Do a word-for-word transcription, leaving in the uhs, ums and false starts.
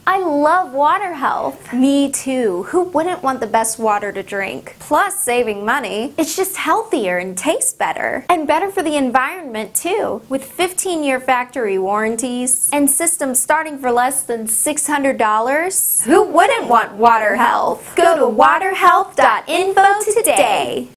I love water health. Me too. Who wouldn't want the best water to drink? Plus saving money. It's just healthier and tastes better. And better for the environment too. With fifteen year factory warranties and systems starting for less than six hundred dollars. Who wouldn't want water health? Go to water health dot info today.